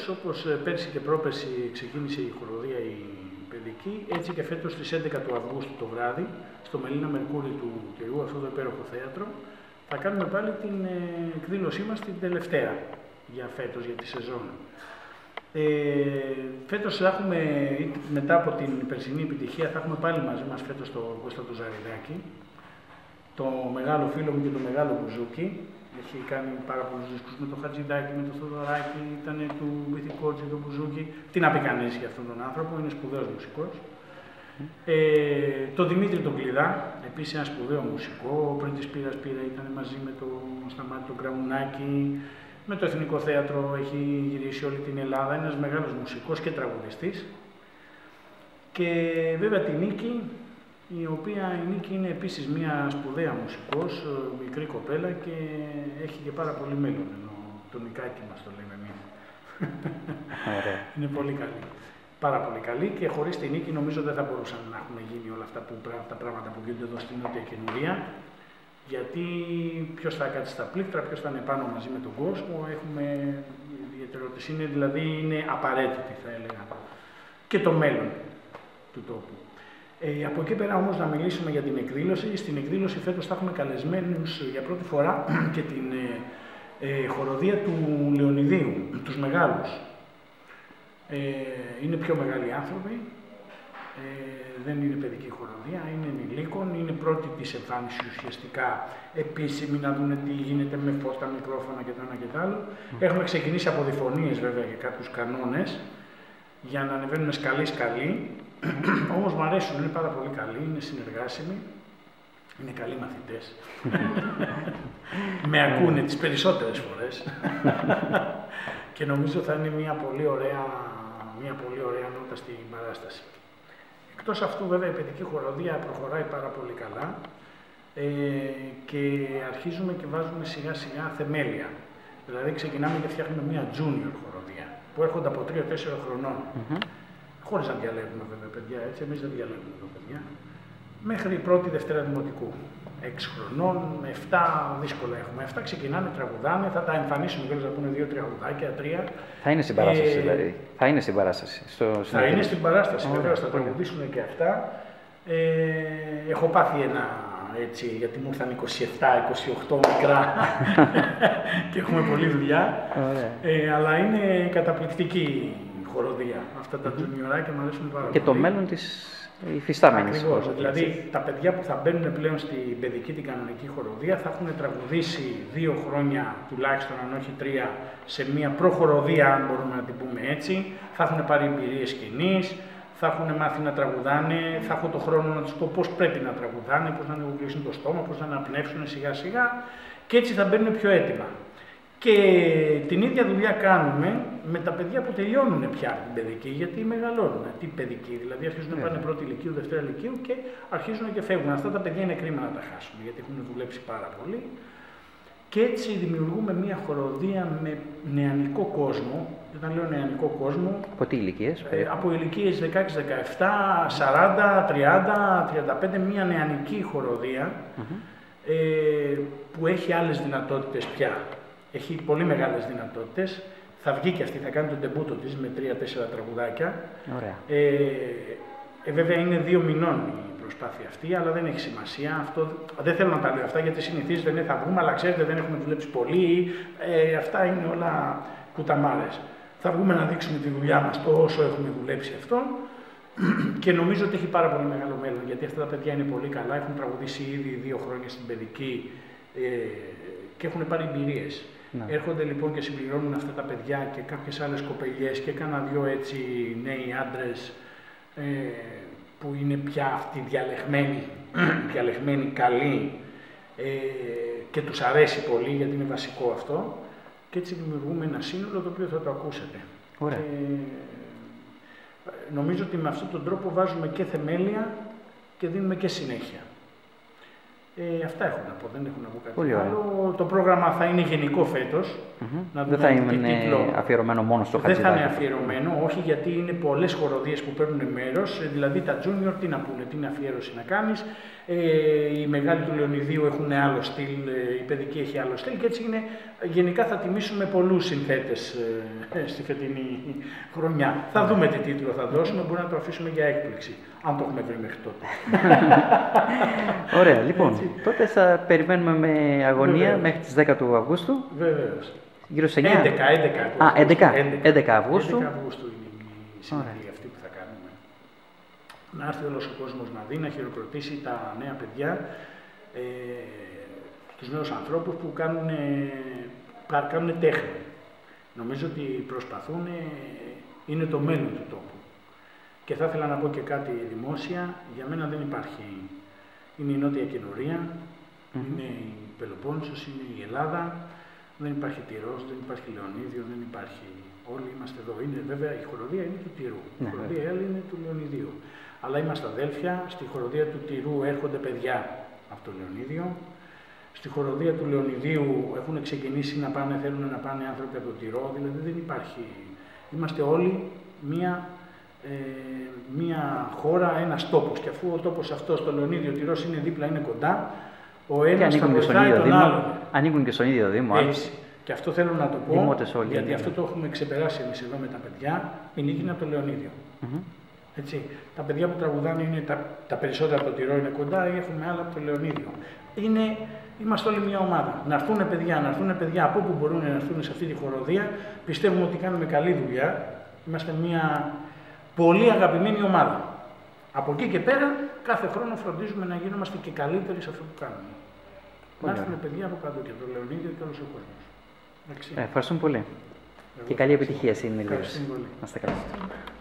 φέτος, όπως πέρσι και πρόπερσι ξεκίνησε η χοροδία η παιδική, έτσι και φέτος στις 11 του Αυγούστου το βράδυ, στο Μελίνα Μερκούρι του Κυρού, αυτό το υπέροχο θέατρο, θα κάνουμε πάλι την εκδήλωσή μας την τελευταία για φέτος, για τη σεζόν. Φέτος θα έχουμε, μετά από την περσινή επιτυχία, θα έχουμε πάλι μαζί μας φέτος τον Κώστα του Ζαριδάκη, το μεγάλο φίλο μου και το μεγάλο Μπουζούκι. Έχει κάνει πάρα πολλούς δίσκους με το Χατζηδάκι, με το Θοδωράκι, ήταν του Βυθικότζη, του Μπουζούκι. Τι να πει κανείς για αυτόν τον άνθρωπο, είναι σπουδαίος μουσικός. Το Δημήτρη τον Κλειδά, επίσης ένα σπουδαίο μουσικό. Πριν της Πύρας ήταν μαζί με το Σταμάτη τον Κραουνάκη. Με το Εθνικό Θέατρο έχει γυρίσει όλη την Ελλάδα, ένας μεγάλος μουσικός και τραγουδιστής. Και βέβαια τη Νίκη, η οποία η Νίκη είναι επίσης μια σπουδαία μουσικός, μικρή κοπέλα και έχει και πάρα πολύ μέλλον, ενώ το Νικάκι μας το λέμε εμείς. Είναι πολύ καλή. Πάρα πολύ καλή και χωρίς τη Νίκη νομίζω δεν θα μπορούσαν να έχουν γίνει όλα αυτά τα πράγματα που γίνονται εδώ στην Νότια Καινούρια. Γιατί ποιος θα κάτσει στα πλήκτρα, ποιος θα είναι πάνω μαζί με τον κόσμο, έχουμε ιδιαιτερότητες. Δηλαδή είναι απαραίτητη, θα έλεγα, και το μέλλον του τόπου. Από εκεί πέρα όμως να μιλήσουμε για την εκδήλωση. Στην εκδήλωση φέτος θα έχουμε καλεσμένους για πρώτη φορά και την χοροδία του Λεωνιδίου, τους μεγάλους. Είναι πιο μεγάλοι άνθρωποι, δεν είναι παιδική χοροδία, είναι ενηλίκων, είναι πρώτη της εμφάνιση ουσιαστικά επίσημη, να δουν τι γίνεται με φως, τα μικρόφωνα και το ένα και το άλλο. Έχουμε ξεκινήσει από διφωνίες βέβαια για κάποιους κανόνες, για να ανεβαίνουμε σκαλί-σκαλί. Όμως μου αρέσουν, είναι πάρα πολύ καλοί, είναι συνεργάσιμοι, είναι καλοί μαθητές. Με ακούνε τις περισσότερες φορές. Και νομίζω θα είναι μια πολύ ωραία νότα στην παράσταση. Εκτός αυτού βέβαια η παιδική χοροδία προχωράει πάρα πολύ καλά και αρχίζουμε και βάζουμε σιγά σιγά θεμέλια. Δηλαδή ξεκινάμε και φτιάχνουμε μια junior χοροδία που έρχονται από 3-4 χρονών. Χωρίς να διαλέγουμε βέβαια παιδιά, έτσι, εμείς δεν διαλέγουμε εδώ παιδιά. Μέχρι πρώτη Δευτέρα Δημοτικού. 6 χρονών, 7 δύσκολα έχουμε. 7 ξεκινάνε, τραγουδάνε, θα τα εμφανίσουμε και να πούνε 2-3 τραγουδάκια, 3. Θα είναι στην παράσταση δηλαδή. Θα είναι στην παράσταση. Θα είναι στην παράσταση, βεβαίως, θα τραγουδήσουν και αυτά. Έχω πάθει ένα έτσι, γιατί μου ήρθαν 27-28 μικρά και έχουμε πολλή δουλειά. Αλλά είναι καταπληκτική χοροδία. Αυτά τα τζουνιωράκια μου αρέσουν πάρα πολύ. Και το μέλλον της υφιστάμενης. Ακριβώς. Δηλαδή τα παιδιά που θα μπαίνουν πλέον στην παιδική την κανονική χοροδία θα έχουν τραγουδήσει 2 χρόνια τουλάχιστον, αν όχι 3, σε μια προχοροδία, αν μπορούμε να την πούμε έτσι. Θα έχουν πάρει εμπειρίες σκηνής, θα έχουν μάθει να τραγουδάνε, θα έχω το χρόνο να τους πω πώς πρέπει να τραγουδάνε, πώς να ανοιγοκλείσουν το στόμα, πώς να αναπνεύσουν σιγά σιγά και έτσι θα μπαίνουν πιο έτοιμα. Και την ίδια δουλειά κάνουμε με τα παιδιά που τελειώνουν πια την παιδική, γιατί μεγαλώνουν. Τι παιδική, δηλαδή αρχίζουν να πάνε πρώτη ηλικίου, δευτέρα ηλικίου και αρχίζουν και φεύγουν. Αυτά τα παιδιά είναι κρίμα να τα χάσουμε, γιατί έχουν δουλέψει πάρα πολύ. Και έτσι δημιουργούμε μια χοροδία με νεανικό κόσμο. Όταν λέω νεανικό κόσμο. Από τι ηλικίες? Από ηλικίες 16-17, 40, 30, 35, μια νεανική χοροδία που έχει άλλες δυνατότητες πια. Έχει πολύ μεγάλες δυνατότητες. Θα βγει και αυτή, θα κάνει τον τεμπούτο της με 3-4 τραγουδάκια. Ωραία. Βέβαια είναι 2 μηνών η προσπάθεια αυτή, αλλά δεν έχει σημασία. Αυτό, δεν θέλω να τα λέω αυτά γιατί συνηθίζεται, ναι, θα βγούμε, αλλά ξέρετε δεν έχουμε δουλέψει πολύ. Αυτά είναι όλα κουταμάρες. Θα βγούμε να δείξουμε τη δουλειά μας, το όσο έχουμε δουλέψει αυτό. Και νομίζω ότι έχει πάρα πολύ μεγάλο μέλλον, γιατί αυτά τα παιδιά είναι πολύ καλά, έχουν τραγουδήσει ήδη 2 χρόνια στην παιδική και έχουν πάρει εμπειρίες. Έρχονται λοιπόν και συμπληρώνουν αυτά τα παιδιά και κάποιες άλλες κοπελιές και κάνα 2 έτσι νέοι άντρες που είναι πια αυτοί διαλεγμένοι καλοί και τους αρέσει πολύ γιατί είναι βασικό αυτό και έτσι δημιουργούμε ένα σύνολο το οποίο θα το ακούσετε. Ωραία. Νομίζω ότι με αυτόν τον τρόπο βάζουμε και θεμέλια και δίνουμε και συνέχεια. Αυτά έχω να πω, δεν έχω να πω κάτι Πολύ άλλο. Το πρόγραμμα θα είναι γενικό φέτος. Δεν θα είναι αφιερωμένο μόνο στο Χατζηδάκη. Δεν θα είναι αφιερωμένο, όχι, γιατί είναι πολλές χοροδίες που παίρνουν μέρος. Δηλαδή τα junior τι να πούνε, τι είναι αφιέρωση να κάνεις. Οι μεγάλοι του Λεωνιδίου έχουν άλλο στυλ, η παιδική έχει άλλο στυλ και έτσι είναι. Γενικά θα τιμήσουμε πολλούς συνθέτες στη φετινή χρονιά. Θα δούμε τι τίτλο θα δώσουμε, μπορεί να το αφήσουμε για έκπληξη, αν το έχουμε βρει μέχρι τότε. Ωραία, λοιπόν, τότε θα περιμένουμε με αγωνία. Βεβαίως. Μέχρι τις 10 του Αυγούστου. Βεβαίως. Γύρω σε 11 Αυγούστου. είναι η συνεδρία αυτή που θα κάνουμε. Να έρθει όλος ο κόσμος να δει, να χειροκροτήσει τα νέα παιδιά, τους νέους ανθρώπους που κάνουν τέχνη. Νομίζω ότι προσπαθούν, είναι το μέλλον του τόπου. Και θα ήθελα να πω και κάτι δημόσια, για μένα δεν υπάρχει. Είναι η Νότια Κινουρία, είναι η Πελοπόννησος, είναι η Ελλάδα, δεν υπάρχει Τυρός, δεν υπάρχει Λεωνίδιο, δεν υπάρχει. Όλοι είμαστε εδώ. Είναι, βέβαια η χοροδία είναι του Τυρού, η χοροδία άλλη είναι του Λεωνιδίου. Αλλά είμαστε αδέλφια, στη χοροδία του Τυρού έρχονται παιδιά από το Λεωνίδιο. Στη χοροδία του Λεωνιδίου έχουν ξεκινήσει να πάνε, θέλουν να πάνε άνθρωποι από το Τυρό, δηλαδή δεν υπάρχει. Είμαστε όλοι μία χώρα, ένας τόπος. Και αφού ο τόπος αυτός, το Λεωνίδιο, ο Τυρός είναι δίπλα, είναι κοντά, ο ένας θα βοηθάει τον άλλον. Ανήκουν και στον ίδιο Δήμο. Έτσι. Και αυτό θέλω να το πω, γιατί αυτό το έχουμε ξεπεράσει εμείς εδώ με τα παιδιά, είναι από το Λεωνίδιο. Έτσι. Τα παιδιά που τραγουδάνε είναι τα περισσότερα από το Τυρό είναι κοντά, ή έχουμε άλλα από το Λεωνίδιο. Είμαστε όλοι μια ομάδα. Να έρθουν παιδιά από όπου μπορούν να έρθουν σε αυτή τη χοροδία. Πιστεύουμε ότι κάνουμε καλή δουλειά. Είμαστε μια πολύ αγαπημένη ομάδα. Από εκεί και πέρα, κάθε χρόνο φροντίζουμε να γίνομαστε και καλύτεροι σε αυτό που κάνουμε. Να έρθουν παιδιά από κάτω και το Λεωνίδιο και όλος ο κόσμος. Ευχαριστούμε πολύ. Και καλή επιτυχία στην Ηλία. Ευχαριστούμε πολύ. Να είστε καλά.